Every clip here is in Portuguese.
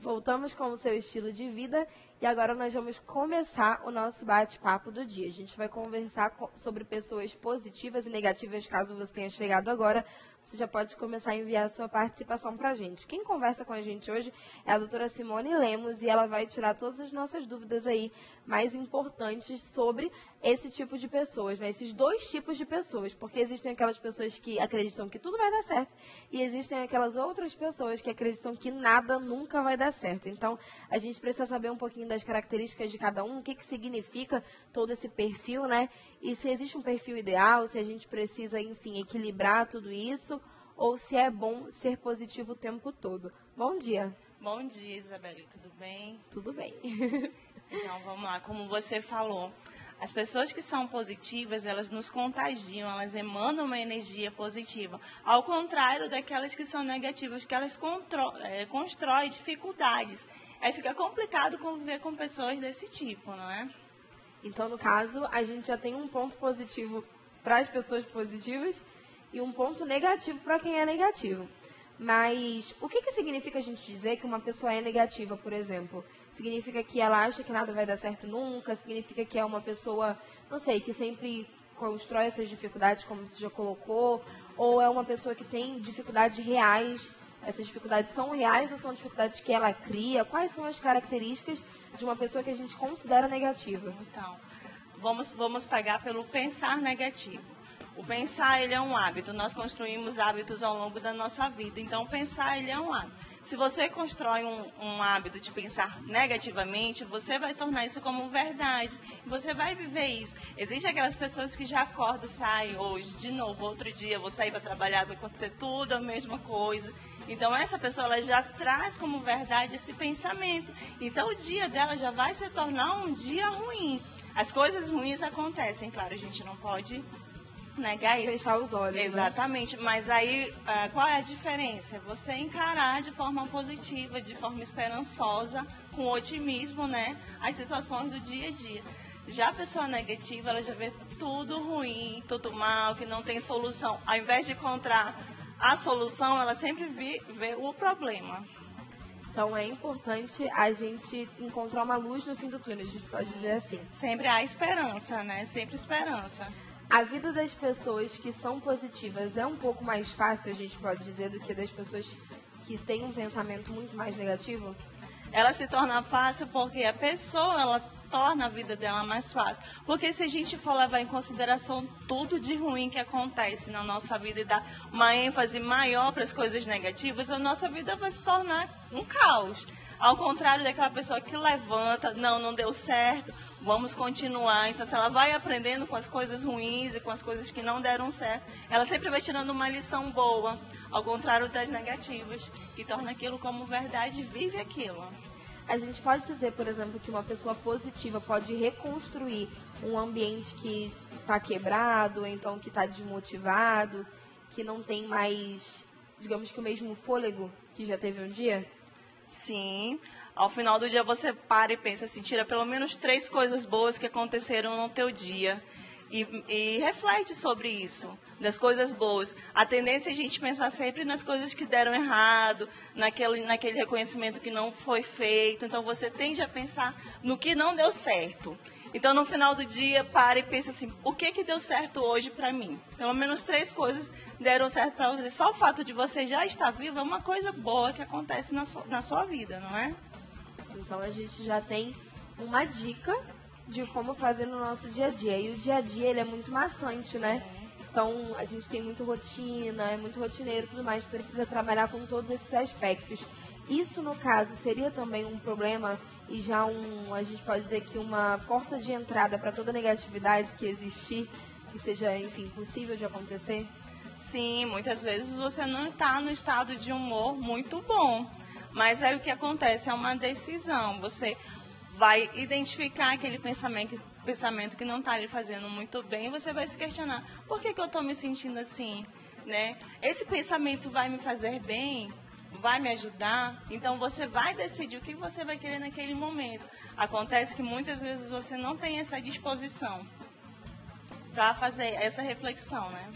Voltamos com o seu estilo de vida e agora nós vamos começar o nosso bate-papo do dia. A gente vai conversar sobre pessoas positivas e negativas. Caso você tenha chegado agora, você já pode começar a enviar a sua participação para a gente. Quem conversa com a gente hoje é a doutora Simone Lemos e ela vai tirar todas as nossas dúvidas aí mais importantes sobre esse tipo de pessoas, né? Esses dois tipos de pessoas, porque existem aquelas pessoas que acreditam que tudo vai dar certo e existem aquelas outras pessoas que acreditam que nada nunca vai dar certo. Então, a gente precisa saber um pouquinho das características de cada um, o que significa todo esse perfil, né? E se existe um perfil ideal, se a gente precisa, enfim, equilibrar tudo isso, ou se é bom ser positivo o tempo todo. Bom dia. Bom dia, Isabelle. Tudo bem? Tudo bem. Então, vamos lá. Como você falou, as pessoas que são positivas, elas nos contagiam, elas emanam uma energia positiva. Ao contrário daquelas que são negativas, que elas constroem dificuldades. Aí fica complicado conviver com pessoas desse tipo, não é? Então, no caso, a gente já tem um ponto positivo para as pessoas positivas e um ponto negativo para quem é negativo. Mas o que significa a gente dizer que uma pessoa é negativa, por exemplo? Significa que ela acha que nada vai dar certo nunca? Significa que é uma pessoa, não sei, que sempre constrói essas dificuldades, como você já colocou? Ou é uma pessoa que tem dificuldades reais? Essas dificuldades são reais ou são dificuldades que ela cria? Quais são as características de uma pessoa que a gente considera negativa? Então, vamos pegar pelo pensar negativo. O pensar, ele é um hábito. Nós construímos hábitos ao longo da nossa vida. Então, o pensar, ele é um hábito. Se você constrói um hábito de pensar negativamente, você vai tornar isso como verdade. Você vai viver isso. Existem aquelas pessoas que já acordam e saem hoje, de novo, outro dia, vou sair para trabalhar, vai acontecer tudo a mesma coisa. Então, essa pessoa ela já traz como verdade esse pensamento. Então, o dia dela já vai se tornar um dia ruim. As coisas ruins acontecem, claro, a gente não pode negar isso. Fechar os olhos. Exatamente, né? Mas aí qual é a diferença? Você encarar de forma positiva, de forma esperançosa, com otimismo, né, as situações do dia a dia. Já a pessoa negativa, ela já vê tudo ruim, tudo mal, que não tem solução. Ao invés de encontrar a solução, ela sempre vê o problema. Então, é importante a gente encontrar uma luz no fim do túnel, a gente pode dizer assim. Sempre há esperança, né? Sempre esperança. A vida das pessoas que são positivas é um pouco mais fácil, a gente pode dizer, do que das pessoas que têm um pensamento muito mais negativo? Ela se torna fácil porque a pessoa, ela torna a vida dela mais fácil. Porque se a gente for levar em consideração tudo de ruim que acontece na nossa vida e dar uma ênfase maior para as coisas negativas, a nossa vida vai se tornar um caos. Ao contrário daquela pessoa que levanta, não deu certo, vamos continuar. Então, se ela vai aprendendo com as coisas ruins e com as coisas que não deram certo, ela sempre vai tirando uma lição boa, ao contrário das negativas, que torna aquilo como verdade e vive aquilo. A gente pode dizer, por exemplo, que uma pessoa positiva pode reconstruir um ambiente que está quebrado, ou então que está desmotivado, que não tem mais, digamos que o mesmo fôlego que já teve um dia? Sim. Ao final do dia você para e pensa assim, tira pelo menos 3 coisas boas que aconteceram no teu dia. E reflete sobre isso, das coisas boas. A tendência é a gente pensar sempre nas coisas que deram errado, naquele reconhecimento que não foi feito. Então, você tende a pensar no que não deu certo. Então, no final do dia, para e pensa assim, o que deu certo hoje para mim? Pelo menos 3 coisas deram certo para você. Só o fato de você já estar vivo é uma coisa boa que acontece na sua vida, não é? Então, a gente já tem uma dica de como fazer no nosso dia a dia. E o dia a dia, ele é muito maçante, né? Então, a gente tem muita rotina, é muito rotineiro e tudo mais, precisa trabalhar com todos esses aspectos. Isso, no caso, seria também um problema e já a gente pode dizer que uma porta de entrada para toda negatividade que existir, que seja, enfim, possível de acontecer? Sim, muitas vezes você não está no estado de humor muito bom, mas aí o que acontece é uma decisão. Você vai identificar aquele pensamento que não está lhe fazendo muito bem, e você vai se questionar, por que eu estou me sentindo assim? Né? Esse pensamento vai me fazer bem? Vai me ajudar? Então você vai decidir o que você vai querer naquele momento. Acontece que muitas vezes você não tem essa disposição para fazer essa reflexão, né?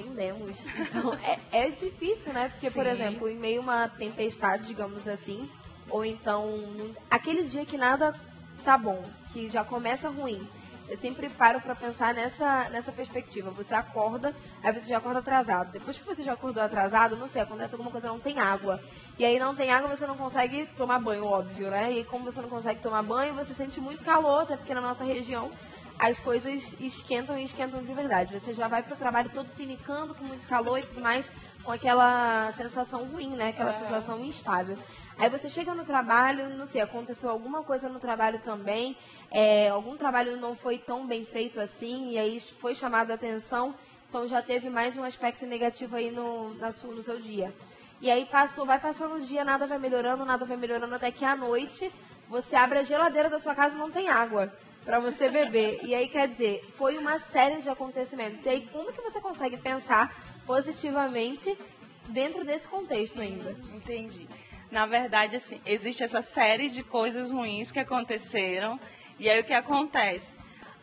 Entendemos. Então, é difícil, né? Porque, Sim. por exemplo, em meio a uma tempestade, digamos assim, ou então aquele dia que nada tá bom, que já começa ruim. Eu sempre paro para pensar nessa perspectiva. Você acorda, aí você já acorda atrasado. Depois que você já acordou atrasado, não sei, acontece alguma coisa, não tem água. E aí não tem água, você não consegue tomar banho, óbvio, né? E como você não consegue tomar banho, você sente muito calor, até porque na nossa região as coisas esquentam e esquentam de verdade. Você já vai pro trabalho todo pinicando, com muito calor e tudo mais, com aquela sensação ruim, né? Aquela sensação instável. Aí você chega no trabalho, não sei, aconteceu alguma coisa no trabalho também, algum trabalho não foi tão bem feito assim, e aí foi chamada a atenção, então já teve mais um aspecto negativo aí no seu dia. E aí vai passando o dia, nada vai melhorando, até que à noite você abre a geladeira da sua casa e não tem água para você beber. E aí, quer dizer, foi uma série de acontecimentos. E aí, como que você consegue pensar positivamente dentro desse contexto ainda? Entendi. Na verdade, assim, existe essa série de coisas ruins que aconteceram. E aí, o que acontece?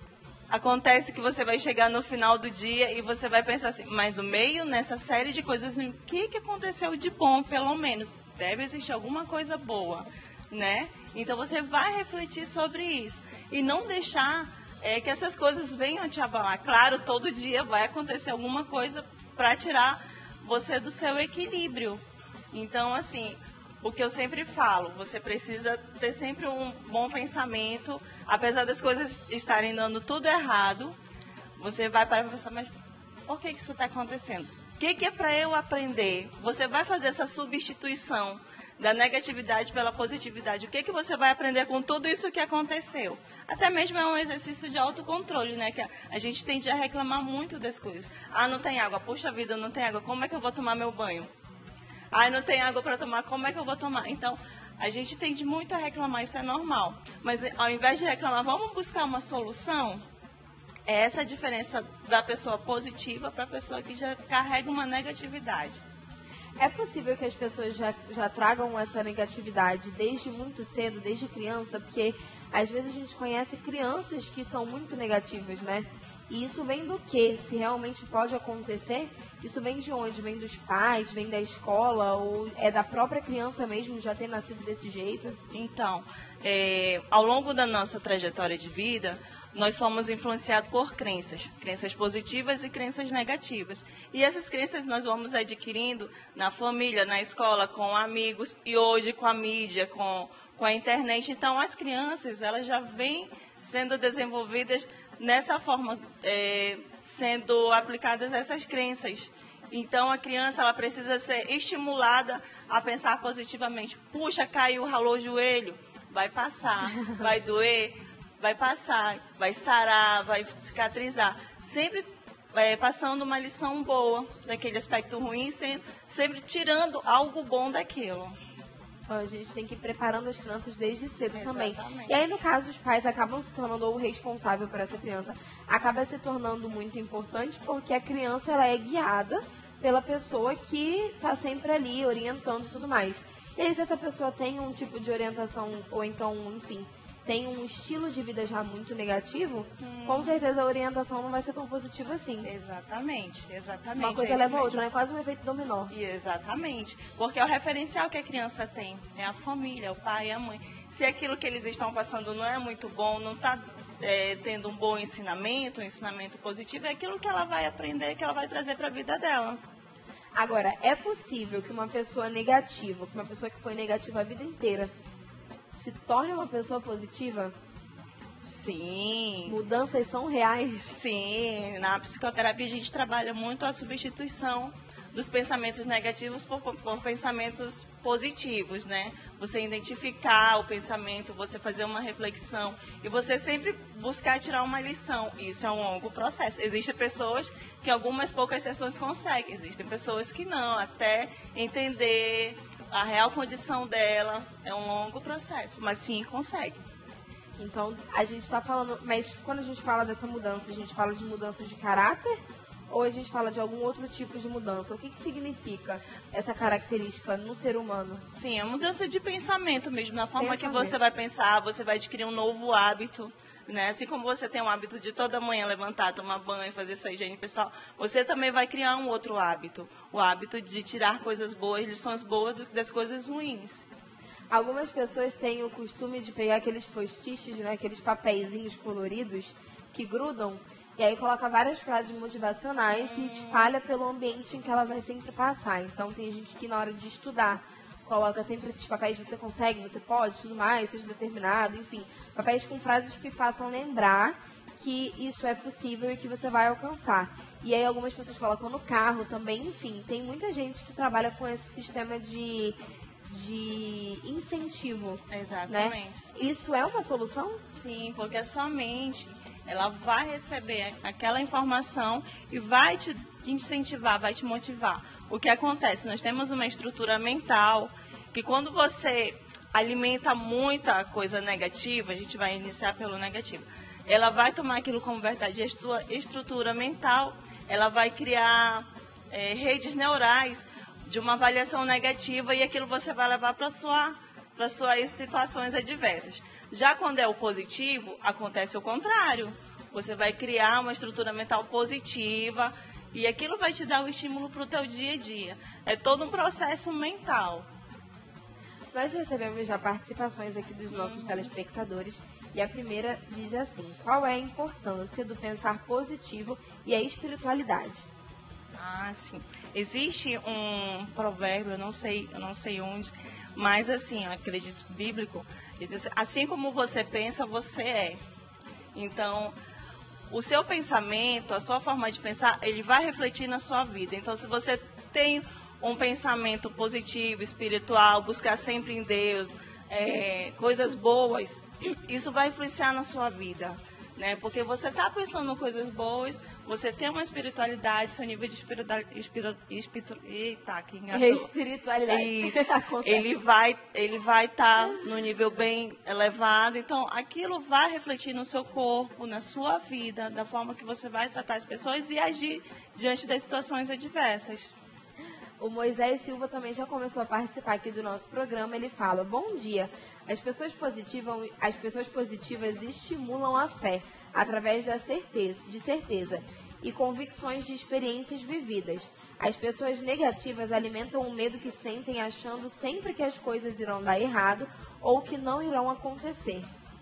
Acontece que você vai chegar no final do dia e você vai pensar assim, mas no meio, nessa série de coisas ruins, o que aconteceu de bom, pelo menos? Deve existir alguma coisa boa, né? Então, você vai refletir sobre isso. E não deixar que essas coisas venham te abalar. Claro, todo dia vai acontecer alguma coisa para tirar você do seu equilíbrio. Então, assim, o que eu sempre falo, você precisa ter sempre um bom pensamento, apesar das coisas estarem dando tudo errado, você vai para pensar, mas por que isso está acontecendo? O que é para eu aprender? Você vai fazer essa substituição da negatividade pela positividade. O que você vai aprender com tudo isso que aconteceu? Até mesmo é um exercício de autocontrole, né? Que a gente tende a reclamar muito das coisas. Ah, não tem água. Puxa vida, não tem água. Como é que eu vou tomar meu banho? Ah, não tem água para tomar. Como é que eu vou tomar? Então, a gente tende muito a reclamar. Isso é normal. Mas, ao invés de reclamar, vamos buscar uma solução? É essa a diferença da pessoa positiva para a pessoa que já carrega uma negatividade. É possível que as pessoas já tragam essa negatividade desde muito cedo, desde criança, porque às vezes a gente conhece crianças que são muito negativas, né? E isso vem do quê? Se realmente pode acontecer, isso vem de onde? Vem dos pais, vem da escola, ou é da própria criança mesmo já ter nascido desse jeito? Então, ao longo da nossa trajetória de vida, nós somos influenciados por crenças positivas e crenças negativas. E essas crenças nós vamos adquirindo na família, na escola, com amigos e hoje com a mídia, com a internet. Então, as crianças, elas já vêm sendo desenvolvidas nessa forma, sendo aplicadas essas crenças. Então, a criança ela precisa ser estimulada a pensar positivamente. Puxa, caiu, ralou o joelho, vai passar, vai doer, vai passar, vai sarar, vai cicatrizar. Sempre passando uma lição boa daquele aspecto ruim, sempre tirando algo bom daquilo. A gente tem que ir preparando as crianças desde cedo. Exatamente. Também. E aí, no caso, os pais acabam se tornando ou responsável por essa criança. Acaba se tornando muito importante porque a criança ela é guiada pela pessoa que está sempre ali, orientando e tudo mais. E aí, se essa pessoa tem um tipo de orientação, ou então, enfim, tem um estilo de vida já muito negativo, com certeza a orientação não vai ser tão positiva assim. Exatamente. Uma coisa leva a outra, né? É quase um efeito dominó. Exatamente. Porque é o referencial que a criança tem. É a família, o pai e a mãe. Se aquilo que eles estão passando não é muito bom, não está tendo um bom ensinamento, um ensinamento positivo, é aquilo que ela vai aprender, que ela vai trazer para a vida dela. Agora, é possível que uma pessoa negativa, que uma pessoa que foi negativa a vida inteira, se torne uma pessoa positiva? Sim. Mudanças são reais? Sim. Na psicoterapia a gente trabalha muito a substituição dos pensamentos negativos por pensamentos positivos, né? Você identificar o pensamento, você fazer uma reflexão e você sempre buscar tirar uma lição. Isso é um longo processo. Existem pessoas que algumas poucas sessões conseguem, existem pessoas que não, até entender a real condição dela é um longo processo, mas sim consegue. Então, a gente está falando, mas quando a gente fala dessa mudança, a gente fala de mudança de caráter ou a gente fala de algum outro tipo de mudança? O que significa essa característica no ser humano? Sim, é mudança de pensamento mesmo, na forma que você vai pensar, você vai adquirir um novo hábito. Né? Assim como você tem um hábito de toda manhã levantar, tomar banho, fazer sua higiene pessoal, você também vai criar um outro hábito. O hábito de tirar coisas boas, lições boas das coisas ruins. Algumas pessoas têm o costume de pegar aqueles post-its, né, aqueles papeizinhos coloridos que grudam, e aí coloca várias frases motivacionais e espalha pelo ambiente em que ela vai sempre passar. Então tem gente que na hora de estudar coloca sempre esses papéis, você consegue, você pode, tudo mais, seja determinado, enfim. Papéis com frases que façam lembrar que isso é possível e que você vai alcançar. E aí algumas pessoas colocam no carro também, enfim. Tem muita gente que trabalha com esse sistema de incentivo. Exatamente. Né? Isso é uma solução? Sim, porque a sua mente, ela vai receber aquela informação e vai te incentivar, vai te motivar. O que acontece? Nós temos uma estrutura mental que quando você alimenta muita coisa negativa, a gente vai iniciar pelo negativo, ela vai tomar aquilo como verdade. A sua estrutura mental, ela vai criar redes neurais de uma avaliação negativa e aquilo você vai levar para suas situações adversas. Já quando é o positivo, acontece o contrário. Você vai criar uma estrutura mental positiva e aquilo vai te dar o estímulo para o teu dia a dia. É todo um processo mental. Nós recebemos já participações aqui dos nossos telespectadores e a primeira diz assim: qual é a importância do pensar positivo e a espiritualidade? Ah, sim. Existe um provérbio, eu não sei onde, mas assim, eu acredito bíblico, ele diz assim como você pensa, você é. Então, o seu pensamento, a sua forma de pensar, ele vai refletir na sua vida. Então, se você tem um pensamento positivo, espiritual, buscar sempre em Deus, coisas boas, isso vai influenciar na sua vida. Né? Porque você está pensando em coisas boas, você tem uma espiritualidade, seu nível de espiritualidade. Isso. ele vai estar no nível bem elevado. Então, aquilo vai refletir no seu corpo, na sua vida, da forma que você vai tratar as pessoas e agir diante das situações adversas. O Moisés Silva também já começou a participar aqui do nosso programa. Ele fala: bom dia, as pessoas positivas estimulam a fé através de certeza e convicções de experiências vividas. As pessoas negativas alimentam o medo que sentem, achando sempre que as coisas irão dar errado ou que não irão acontecer.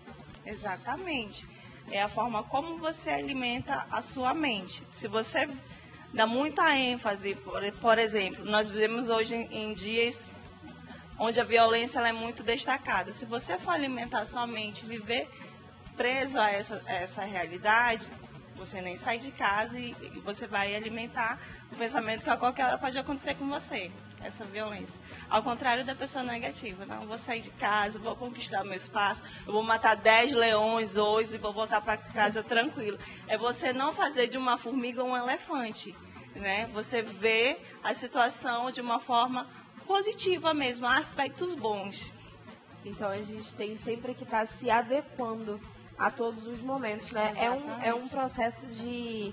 Exatamente. É a forma como você alimenta a sua mente. Se você dá muita ênfase, por exemplo, nós vivemos hoje em dias onde a violência ela é muito destacada. Se você for alimentar a sua mente, viver preso a essa realidade, você nem sai de casa e você vai alimentar o pensamento que a qualquer hora pode acontecer com você, essa violência. Ao contrário da pessoa negativa, não, eu vou sair de casa, vou conquistar meu espaço, eu vou matar 10 leões hoje e vou voltar para casa tranquilo. É você não fazer de uma formiga um elefante, né? Você vê a situação de uma forma positiva mesmo, há aspectos bons. Então a gente tem sempre que estar se adequando a todos os momentos, né? É um processo de...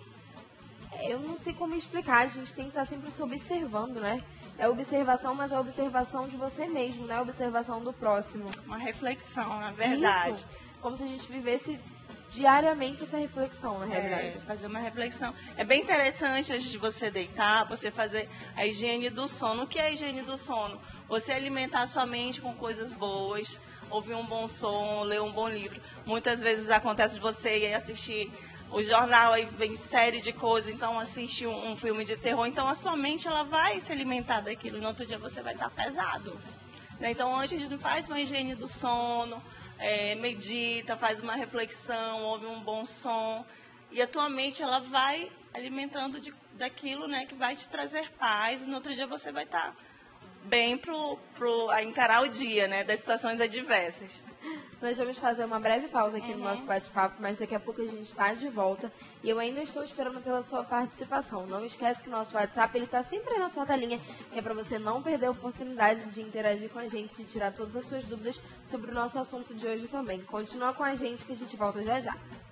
Eu não sei como explicar, a gente tem que estar sempre se observando, né? É observação, mas é observação de você mesmo, não é observação do próximo. Uma reflexão, na verdade. Isso, como se a gente vivesse diariamente essa reflexão, na realidade. Fazer uma reflexão. É bem interessante antes de você deitar, você fazer a higiene do sono. O que é a higiene do sono? Você alimentar a sua mente com coisas boas, ouvir um bom som, ler um bom livro. Muitas vezes acontece de você ir assistir o jornal, aí vem série de coisas, então assiste um filme de terror. Então a sua mente ela vai se alimentar daquilo e no outro dia você vai estar pesado. Então antes a gente faz uma higiene do sono, medita, faz uma reflexão, ouve um bom som e a tua mente ela vai alimentando daquilo, né, que vai te trazer paz e no outro dia você vai estar bem a encarar o dia, né, das situações adversas. Nós vamos fazer uma breve pausa aqui no nosso bate-papo, mas daqui a pouco a gente está de volta e eu ainda estou esperando pela sua participação. Não esquece que o nosso WhatsApp ele está sempre aí na sua telinha, que é para você não perder a oportunidade de interagir com a gente, de tirar todas as suas dúvidas sobre o nosso assunto de hoje também. Continua com a gente que a gente volta já já.